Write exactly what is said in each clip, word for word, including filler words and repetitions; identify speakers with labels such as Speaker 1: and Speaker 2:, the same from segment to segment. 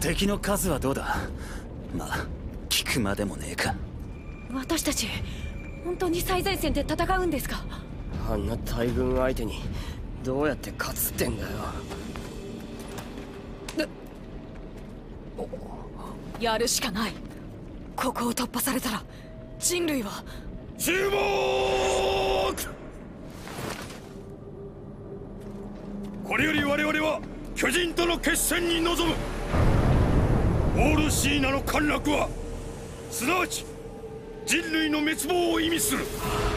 Speaker 1: 敵の数はどうだ。まあ聞くまでもねえか。
Speaker 2: 私たち本当に最前線で戦うんですか？
Speaker 3: あんな大軍相手にどうやって勝つってんだよ。
Speaker 2: やるしかない。ここを突破されたら人類は。
Speaker 4: 注目！これより我々は巨人との決戦に臨む。オールシーナの陥落はすなわち人類の滅亡を意味する。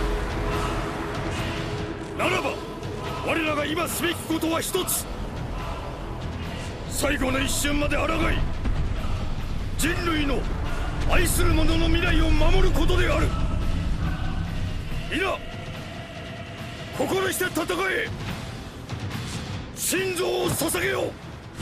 Speaker 4: ならば我らが今すべきことは一つ。最後の一瞬まで抗い人類の愛する者の未来を守ることである。皆心して戦え。心臓を捧げよう。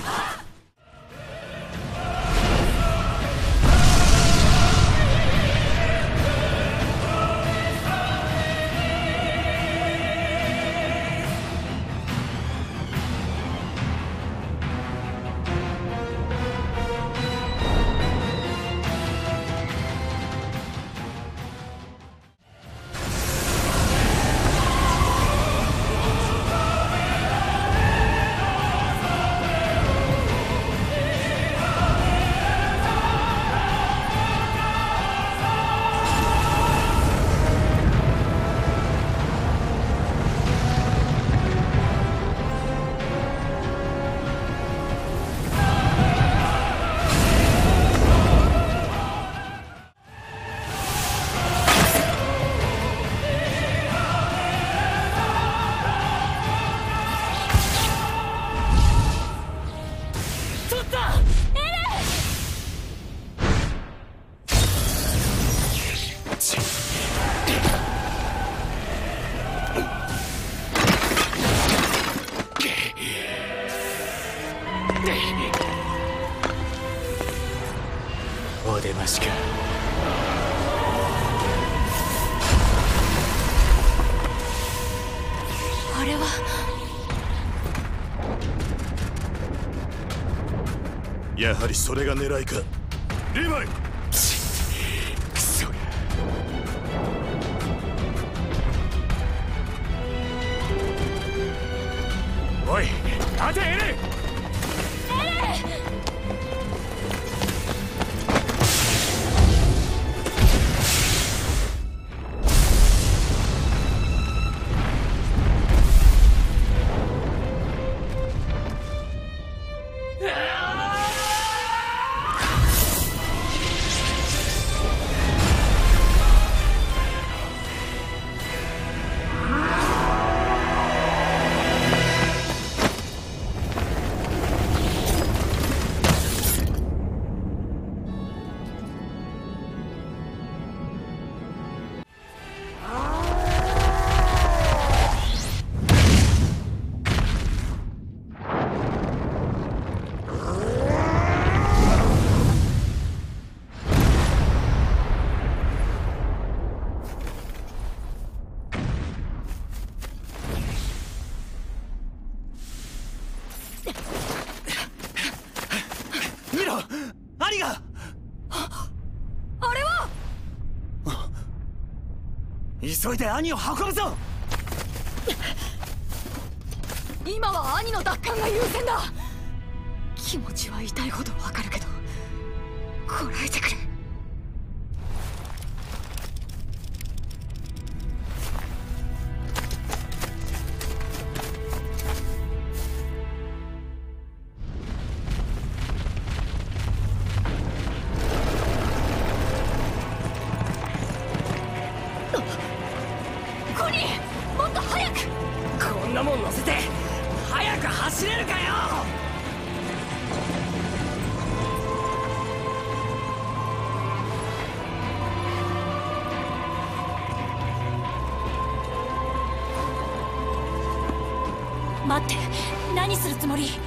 Speaker 1: お出ましか。
Speaker 2: あれは
Speaker 4: やはりそれが狙いか。リヴァイ。
Speaker 1: クソが。おい待てエレン。 兄が。
Speaker 2: あれは。
Speaker 1: 急いで兄を運ぶぞ。
Speaker 2: 今は兄の奪還が優先だ。気持ちは痛いほどわかるけどこらえてくれ。コニー、もっと早く。
Speaker 3: こんなもん乗せて早く走れるかよ。
Speaker 2: 待って、何するつもり？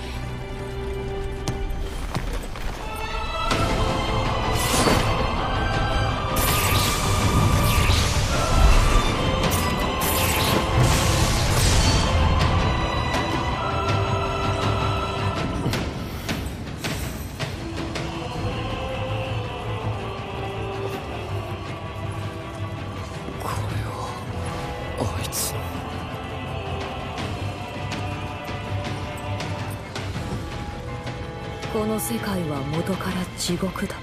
Speaker 2: この世界は元から地獄だ。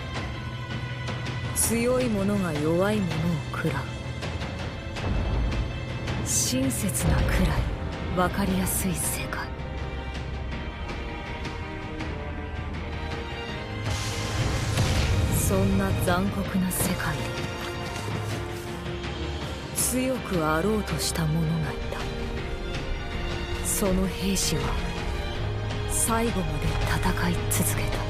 Speaker 2: 強い者が弱い者を食らう。親切なくらい分かりやすい世界。そんな残酷な世界で強くあろうとした者がいた。その兵士は最後まで戦い続けた。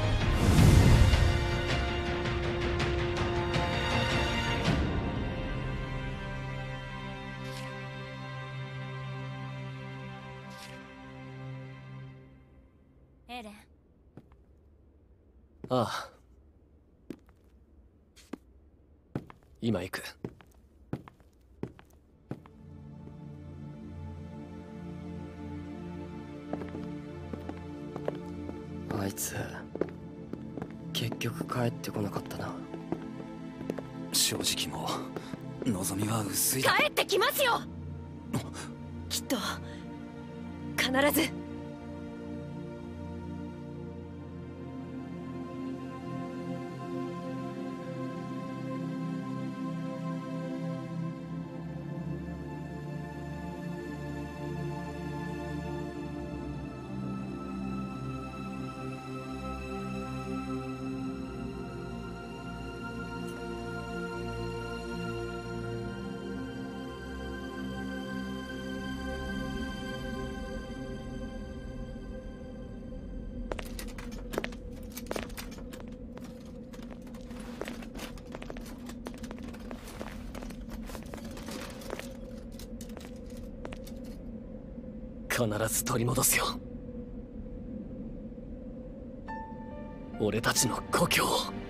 Speaker 5: エレン。
Speaker 3: ああ、今行く。あいつ結局帰ってこなかったな。
Speaker 1: 正直もう望みは薄いだ。
Speaker 2: 帰ってきますよ。きっと必ず。
Speaker 3: 必ず取り戻すよ、俺たちの故郷を。